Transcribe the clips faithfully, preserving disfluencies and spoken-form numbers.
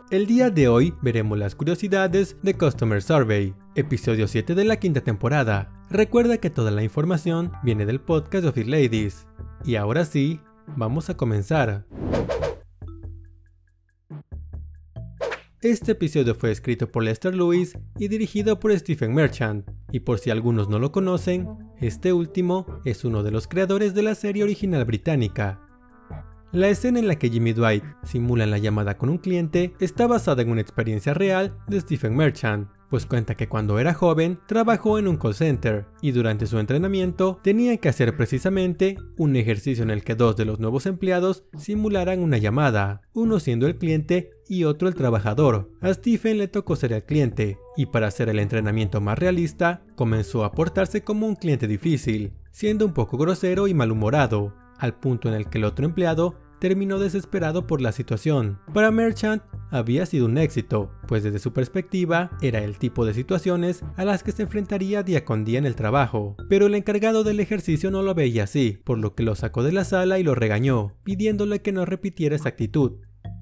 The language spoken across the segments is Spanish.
El día de hoy veremos las curiosidades de Customer Survey, episodio siete de la quinta temporada. Recuerda que toda la información viene del podcast de Office Ladies. Y ahora sí, vamos a comenzar. Este episodio fue escrito por Lester Lewis y dirigido por Stephen Merchant, y por si algunos no lo conocen, este último es uno de los creadores de la serie original británica. La escena en la que Jim y Dwight simulan la llamada con un cliente está basada en una experiencia real de Stephen Merchant, pues cuenta que cuando era joven trabajó en un call center y durante su entrenamiento tenía que hacer precisamente un ejercicio en el que dos de los nuevos empleados simularan una llamada, uno siendo el cliente y otro el trabajador. A Stephen le tocó ser el cliente y para hacer el entrenamiento más realista comenzó a portarse como un cliente difícil, siendo un poco grosero y malhumorado, al punto en el que el otro empleado terminó desesperado por la situación. Para Merchant había sido un éxito, pues desde su perspectiva era el tipo de situaciones a las que se enfrentaría día con día en el trabajo, pero el encargado del ejercicio no lo veía así, por lo que lo sacó de la sala y lo regañó, pidiéndole que no repitiera esa actitud.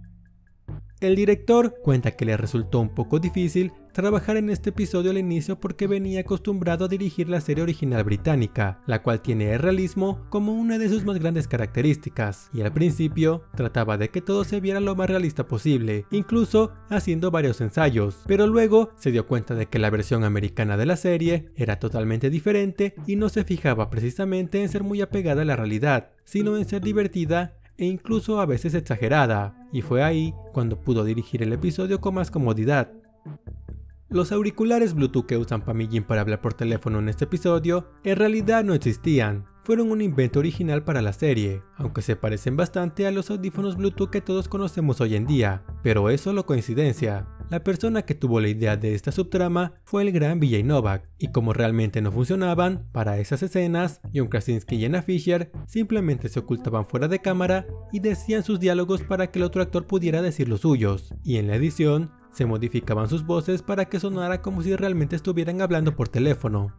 El director cuenta que le resultó un poco difícil trabajar en este episodio al inicio porque venía acostumbrado a dirigir la serie original británica, la cual tiene el realismo como una de sus más grandes características, y al principio trataba de que todo se viera lo más realista posible, incluso haciendo varios ensayos, pero luego se dio cuenta de que la versión americana de la serie era totalmente diferente y no se fijaba precisamente en ser muy apegada a la realidad, sino en ser divertida e incluso a veces exagerada, y fue ahí cuando pudo dirigir el episodio con más comodidad. Los auriculares Bluetooth que usan Pam y Jim para hablar por teléfono en este episodio en realidad no existían, fueron un invento original para la serie, aunque se parecen bastante a los audífonos Bluetooth que todos conocemos hoy en día, pero es solo coincidencia. La persona que tuvo la idea de esta subtrama fue el gran V J Novak, y como realmente no funcionaban para esas escenas, John Krasinski y Jenna Fischer simplemente se ocultaban fuera de cámara y decían sus diálogos para que el otro actor pudiera decir los suyos, y en la edición se modificaban sus voces para que sonara como si realmente estuvieran hablando por teléfono.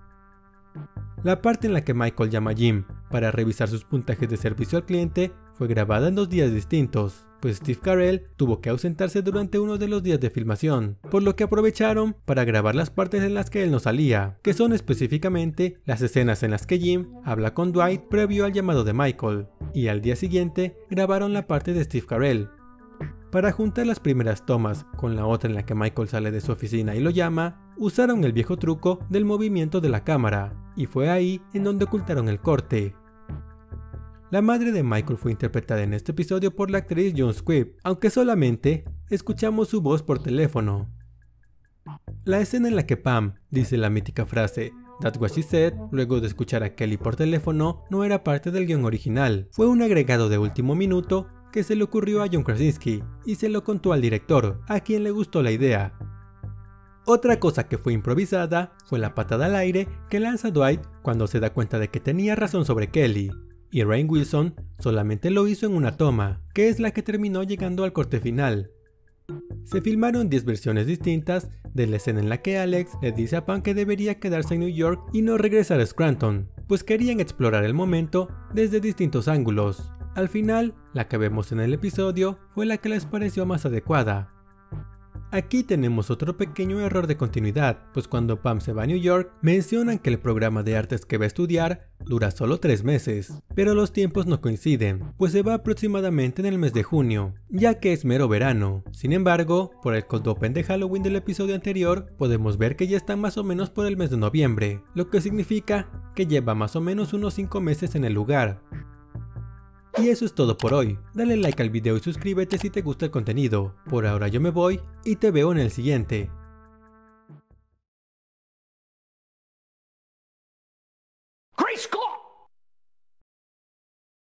La parte en la que Michael llama a Jim para revisar sus puntajes de servicio al cliente fue grabada en dos días distintos, pues Steve Carell tuvo que ausentarse durante uno de los días de filmación, por lo que aprovecharon para grabar las partes en las que él no salía, que son específicamente las escenas en las que Jim habla con Dwight previo al llamado de Michael, y al día siguiente grabaron la parte de Steve Carell. Para juntar las primeras tomas con la otra en la que Michael sale de su oficina y lo llama, usaron el viejo truco del movimiento de la cámara, y fue ahí en donde ocultaron el corte. La madre de Michael fue interpretada en este episodio por la actriz June Squibb, aunque solamente escuchamos su voz por teléfono. La escena en la que Pam dice la mítica frase "That's what she said" luego de escuchar a Kelly por teléfono no era parte del guión original, fue un agregado de último minuto que se le ocurrió a John Krasinski y se lo contó al director, a quien le gustó la idea. Otra cosa que fue improvisada fue la patada al aire que lanza Dwight cuando se da cuenta de que tenía razón sobre Kelly, y Rainn Wilson solamente lo hizo en una toma, que es la que terminó llegando al corte final. Se filmaron diez versiones distintas de la escena en la que Alex le dice a Pam que debería quedarse en New York y no regresar a Scranton, pues querían explorar el momento desde distintos ángulos. Al final, la que vemos en el episodio fue la que les pareció más adecuada. Aquí tenemos otro pequeño error de continuidad, pues cuando Pam se va a New York, mencionan que el programa de artes que va a estudiar dura solo tres meses, pero los tiempos no coinciden, pues se va aproximadamente en el mes de junio, ya que es mero verano. Sin embargo, por el cold open de Halloween del episodio anterior, podemos ver que ya están más o menos por el mes de noviembre, lo que significa que lleva más o menos unos cinco meses en el lugar. Y eso es todo por hoy, dale like al video y suscríbete si te gusta el contenido. Por ahora yo me voy y te veo en el siguiente.